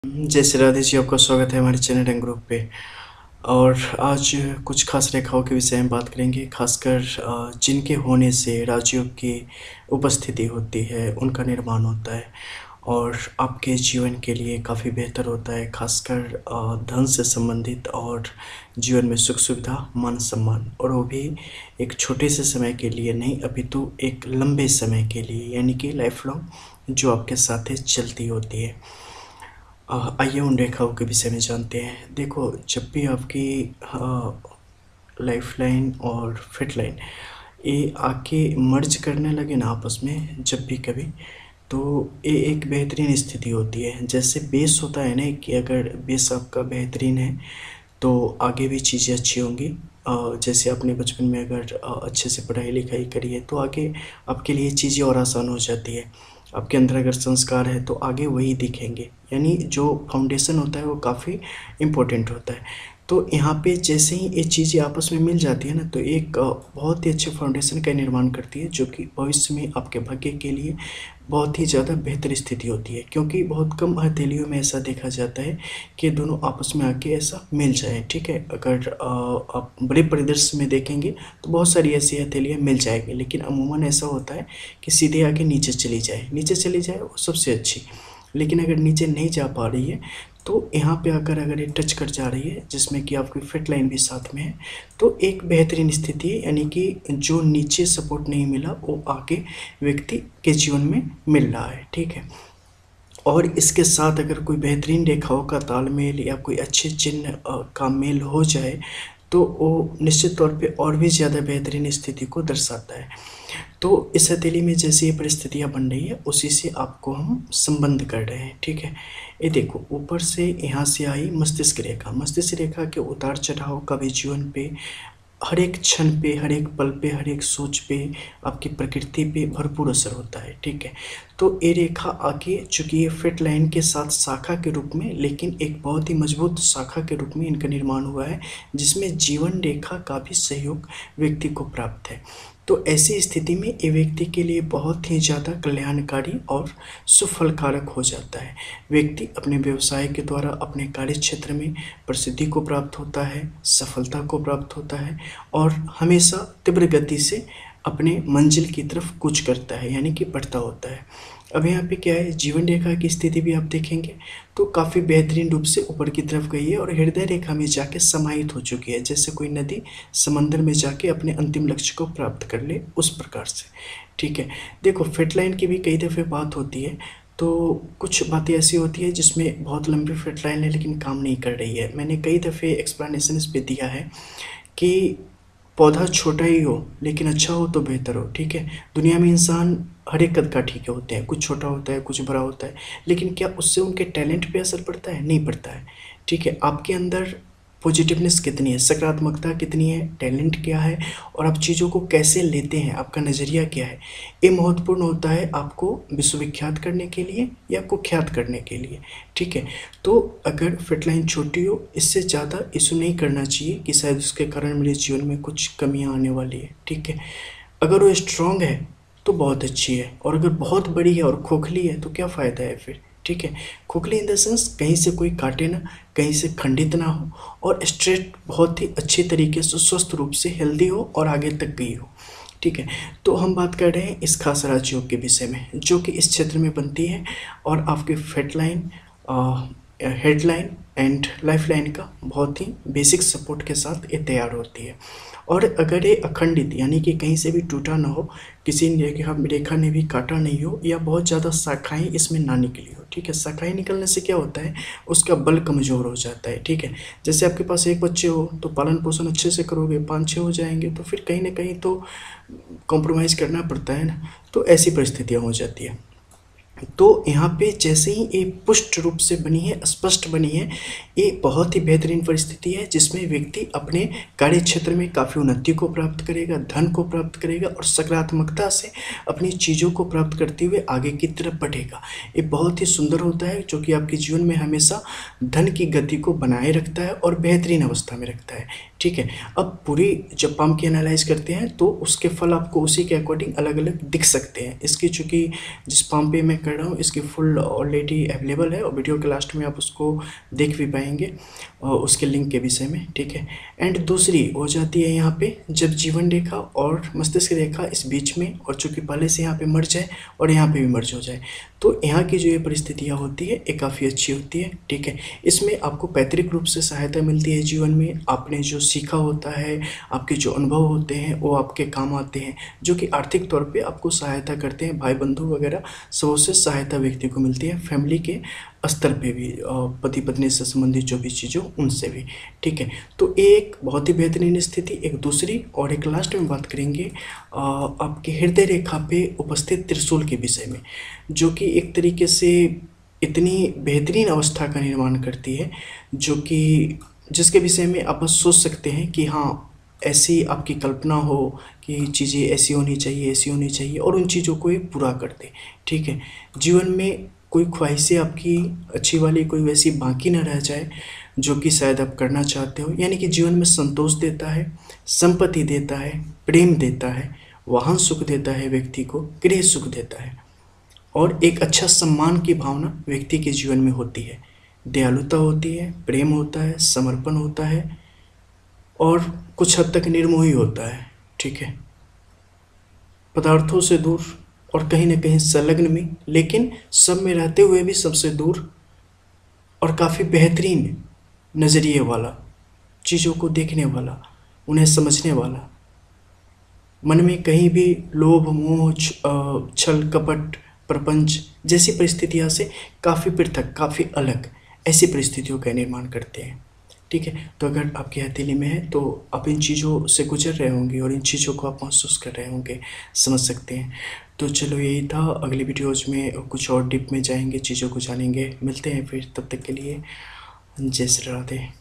जय श्री राधे जी, आपका स्वागत है हमारे चैनल एंड ग्रुप पे। और आज कुछ खास रेखाओं के विषय में बात करेंगे, खासकर जिनके होने से राजयोग की उपस्थिति होती है, उनका निर्माण होता है और आपके जीवन के लिए काफ़ी बेहतर होता है, खासकर धन से संबंधित और जीवन में सुख सुविधा, मान सम्मान, और वो भी एक छोटे से समय के लिए नहीं अपितु एक लंबे समय के लिए, यानी कि लाइफ लॉन्ग जो आपके साथ चलती होती है। आइए उन रेखाओं के विषय में जानते हैं। देखो, जब भी आपकी लाइफ लाइन और फिट लाइन ये आके मर्ज करने लगे ना आपस में, जब भी कभी, तो ये एक बेहतरीन स्थिति होती है। जैसे बेस होता है ना कि अगर बेस आपका बेहतरीन है तो आगे भी चीज़ें अच्छी होंगी। जैसे आपने बचपन में अगर अच्छे से पढ़ाई लिखाई करी है तो आगे आपके लिए चीज़ें और आसान हो जाती है। आपके अंदर अगर संस्कार है तो आगे वही दिखेंगे, यानी जो फाउंडेशन होता है वो काफ़ी इम्पोर्टेंट होता है। तो यहाँ पे जैसे ही ये चीज़ें आपस में मिल जाती है ना, तो एक बहुत ही अच्छे फाउंडेशन का निर्माण करती है, जो कि भविष्य में आपके भाग्य के लिए बहुत ही ज़्यादा बेहतर स्थिति होती है। क्योंकि बहुत कम हथेलियों में ऐसा देखा जाता है कि दोनों आपस में आके ऐसा मिल जाए। ठीक है, अगर आप बड़े परिदृश्य में देखेंगे तो बहुत सारी ऐसी हथेलियाँ मिल जाएगी, लेकिन अमूमन ऐसा होता है कि सीधे आके नीचे चली जाए वो सबसे अच्छी। लेकिन अगर नीचे नहीं जा पा रही है तो यहाँ पे आकर अगर ये टच कर जा रही है, जिसमें कि आपकी फिट लाइन भी साथ में है, तो एक बेहतरीन स्थिति है। यानी कि जो नीचे सपोर्ट नहीं मिला वो आगे व्यक्ति के जीवन में मिल रहा है। ठीक है, और इसके साथ अगर कोई बेहतरीन रेखाओं का तालमेल या कोई अच्छे चिन्ह का मेल हो जाए तो वो निश्चित तौर पे और भी ज़्यादा बेहतरीन स्थिति को दर्शाता है। तो इस हथेली में जैसे ये परिस्थितियाँ बन रही है, उसी से आपको हम संबंध कर रहे हैं। ठीक है, ये देखो, ऊपर से यहाँ से आई मस्तिष्क रेखा के उतार चढ़ाव का भी जीवन पे, हर एक क्षण पे, हर एक पल पे, हर एक सोच पे, आपकी प्रकृति पे भरपूर असर होता है। ठीक है, तो ये रेखा आगे, चूँकि ये फिट लाइन के साथ शाखा के रूप में, लेकिन एक बहुत ही मजबूत शाखा के रूप में इनका निर्माण हुआ है, जिसमें जीवन रेखा का भी सहयोग व्यक्ति को प्राप्त है। तो ऐसी स्थिति में ये व्यक्ति के लिए बहुत ही ज़्यादा कल्याणकारी और सुफलकारक हो जाता है। व्यक्ति अपने व्यवसाय के द्वारा अपने कार्य क्षेत्र में प्रसिद्धि को प्राप्त होता है, सफलता को प्राप्त होता है और हमेशा तीव्र गति से अपने मंजिल की तरफ कूच करता है, यानी कि बढ़ता होता है। अब यहाँ पे क्या है, जीवन रेखा की स्थिति भी आप देखेंगे तो काफ़ी बेहतरीन रूप से ऊपर की तरफ गई है और हृदय रेखा में जाके समाहित हो चुकी है, जैसे कोई नदी समंदर में जाके अपने अंतिम लक्ष्य को प्राप्त कर ले, उस प्रकार से। ठीक है, देखो, फिट लाइन की भी कई दफ़े बात होती है, तो कुछ बातें ऐसी होती है जिसमें बहुत लंबी फिट लाइन है लेकिन काम नहीं कर रही है। मैंने कई दफ़े एक्सप्लेनेशन इस पर दिया है कि पौधा छोटा ही हो लेकिन अच्छा हो तो बेहतर हो। ठीक है, दुनिया में इंसान हर एक कद का ठीक होते हैं, कुछ छोटा होता है, कुछ बड़ा होता है, लेकिन क्या उससे उनके टैलेंट पे असर पड़ता है? नहीं पड़ता है। ठीक है, आपके अंदर पॉजिटिवनेस कितनी है, सकारात्मकता कितनी है, टैलेंट क्या है और आप चीज़ों को कैसे लेते हैं, आपका नज़रिया क्या है, ये महत्वपूर्ण होता है आपको विश्वविख्यात करने के लिए या कुख्यात करने के लिए। ठीक है, तो अगर फिट लाइन छोटी हो, इससे ज़्यादा इशू नहीं करना चाहिए कि शायद उसके कारण मेरे जीवन में कुछ कमियां आने वाली है। ठीक है, अगर वो स्ट्रांग है तो बहुत अच्छी है, और अगर बहुत बड़ी है और खोखली है तो क्या फ़ायदा है फिर। ठीक है, खोखली इन द सेंस कहीं से कोई काटे ना, कहीं से खंडित ना हो, और स्ट्रेट बहुत ही अच्छी तरीके से स्वस्थ रूप से हेल्दी हो और आगे तक गई हो। ठीक है, तो हम बात कर रहे हैं इस खास राजयोग के विषय में, जो कि इस क्षेत्र में बनती है और आपकी fate line, headline and life line का बहुत ही बेसिक सपोर्ट के साथ ये तैयार होती है। और अगर ये अखंडित, यानी कि कहीं से भी टूटा ना हो, किसी रेखा ने भी काटा नहीं हो, या बहुत ज़्यादा शाखाएँ इसमें ना निकली हो। ठीक है, शाखाएँ निकलने से क्या होता है, उसका बल कमज़ोर हो जाता है। ठीक है, जैसे आपके पास एक बच्चे हो तो पालन पोषण अच्छे से करोगे, 5-6 हो जाएंगे तो फिर कहीं ना कहीं तो कॉम्प्रोमाइज़ करना पड़ता है ना, तो ऐसी परिस्थितियाँ हो जाती है। तो यहाँ पे जैसे ही ये पुष्ट रूप से बनी है, स्पष्ट बनी है, ये बहुत ही बेहतरीन परिस्थिति है जिसमें व्यक्ति अपने कार्य क्षेत्र में काफ़ी उन्नति को प्राप्त करेगा, धन को प्राप्त करेगा और सकारात्मकता से अपनी चीज़ों को प्राप्त करते हुए आगे की तरफ बढ़ेगा। ये बहुत ही सुंदर होता है, जो कि आपके जीवन में हमेशा धन की गति को बनाए रखता है और बेहतरीन अवस्था में रखता है। ठीक है। अब पूरी जब पाम की एनालाइज करते हैं तो उसके फल आपको उसी के अकॉर्डिंग अलग अलग दिख सकते हैं। इसकी चूँकि जिस पाम पे मैं कर रहा हूँ इसकी फुल ऑलरेडी अवेलेबल है और वीडियो के लास्ट में आप उसको देख भी पाएंगे उसके लिंक के विषय में, ठीक है। एंड दूसरी हो जाती है यहाँ पे जब जीवन रेखा और मस्तिष्क रेखा इस बीच में, और चूँकि पहले से यहाँ पे मर्ज है और यहाँ पे भी मर्ज हो जाए, तो यहाँ की जो ये परिस्थितियाँ होती है ये काफ़ी अच्छी होती है, ठीक है। इसमें आपको पैतृक रूप से सहायता मिलती है जीवन में। आपने जो सीखा होता है, आपके जो अनुभव होते हैं वो आपके काम आते हैं, जो कि आर्थिक तौर पे आपको सहायता करते हैं। भाई बंधु वगैरह सबों से सहायता व्यक्ति को मिलती है, फैमिली के स्तर पे भी, पति पत्नी से संबंधित जो भी चीज़ों उनसे भी, ठीक है। तो एक बहुत ही बेहतरीन स्थिति। एक दूसरी और एक लास्ट में बात करेंगे आपके हृदय रेखा पे उपस्थित त्रिशूल के विषय में, जो कि एक तरीके से इतनी बेहतरीन अवस्था का निर्माण करती है, जो कि जिसके विषय में आप बस सोच सकते हैं कि हाँ ऐसी आपकी कल्पना हो कि चीज़ें ऐसी होनी चाहिए, ऐसी होनी चाहिए, और उन चीज़ों को ये पूरा कर दे, ठीक है। जीवन में कोई ख्वाहिशें आपकी अच्छी वाली कोई वैसी बाकी ना रह जाए जो कि शायद आप करना चाहते हो। यानी कि जीवन में संतोष देता है, संपत्ति देता है, प्रेम देता है, वाहन सुख देता है, व्यक्ति को गृह सुख देता है, और एक अच्छा सम्मान की भावना व्यक्ति के जीवन में होती है। दयालुता होती है, प्रेम होता है, समर्पण होता है, और कुछ हद तक निर्मोही होता है, ठीक है। पदार्थों से दूर और कहीं ना कहीं संलग्न में, लेकिन सब में रहते हुए भी सबसे दूर, और काफ़ी बेहतरीन नज़रिए वाला, चीज़ों को देखने वाला, उन्हें समझने वाला, मन में कहीं भी लोभ मोह छल कपट प्रपंच जैसी परिस्थितियों से काफ़ी पृथक, काफ़ी अलग ऐसी परिस्थितियों का निर्माण करते हैं, ठीक है। तो अगर आपकी हथेली में है तो आप इन चीज़ों से गुजर रहे होंगे और इन चीज़ों को आप महसूस कर रहे होंगे, समझ सकते हैं। तो चलो यही था। अगली वीडियोज़ में कुछ और डीप में जाएंगे, चीज़ों को जानेंगे। मिलते हैं फिर, तब तक के लिए जय श्री राधे।